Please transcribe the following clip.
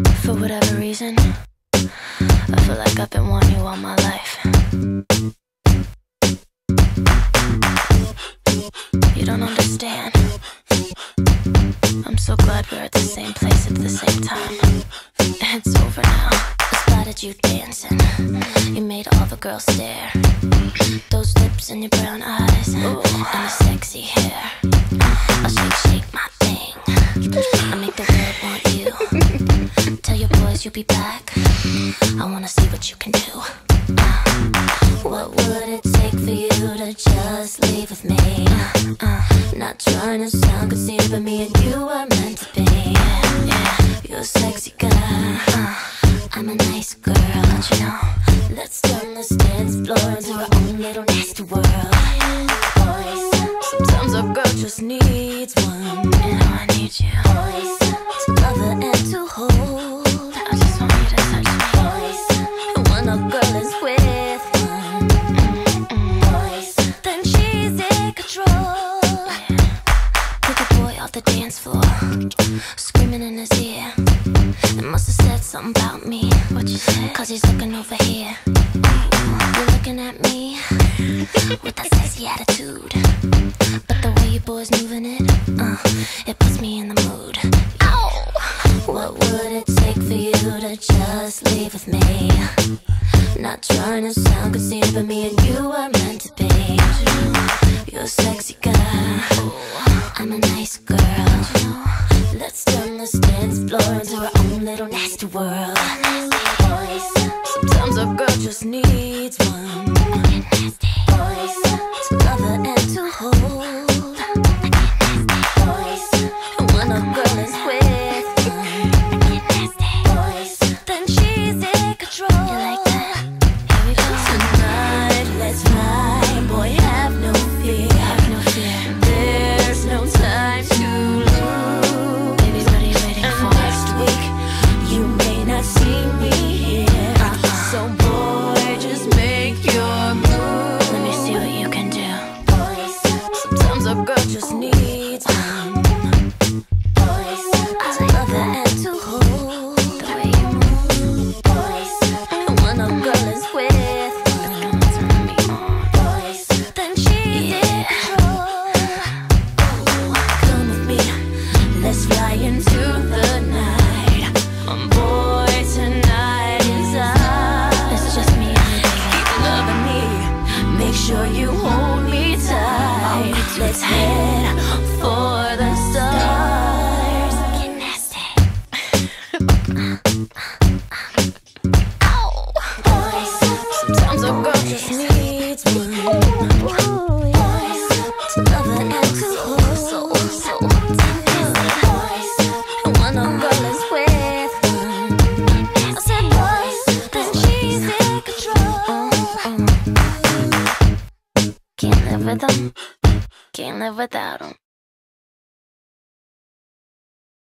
For whatever reason, I feel like I've been wanting you all my life. You don't understand. I'm so glad we're at the same place at the same time. It's over now. I spotted you dancing. You made all the girls stare. Those lips and your brown eyes, and the sexy hair. I'll shake, shake my thing. I make the world want you. Tell your boys you'll be back. I wanna see what you can do. What would it take for you to just leave with me? Not trying to sound conceited, but me and you are meant to be. You're a sexy girl, I'm a nice girl, don't you know? Let's turn this dance floor into our own little nasty world. Sometimes a girl just needs one, and I need you to love her and to hold. I just want you to touch me. And when a girl is with one, then she's in control. Pick a boy off the dance floor, screaming in his ear. It must have said something about me. What you said? 'Cause he's looking over here. You're looking at me with that sassy attitude, but the way you boys moving it, it puts me in the mood. Ow! What would it take for you to just leave with me? Not trying to sound conceited, but me and you are meant to be. You're a sexy girl, I'm a nice girl. Let's turn this dance floor into our own little nasty world. Sometimes a girl just needs one, to love her and to hold. And when a girl is with one, then she's in control. You like that? Here we go. Tonight, let's ride. Boy, have no fear. Have no fear. There's no time to lose. Baby, what are you waiting for? Next week, you may not see me here. So boy, just make your move. Let me see what you can do. Sometimes a girl just needs one, to love her and to hold. The way you move. And when a girl is with one, then she's in control. Come with me, let's fly into the night. Boy, tonight is ours. It's just me and you, baby. Keep loving me, make sure you hold me tight. Let's head for the stars. Get nasty. Ow. Sometimes a girl just needs one, to love her and to hold. And when a girl is with one, I said boys, then she's in control. Can't live with them, can't live without them.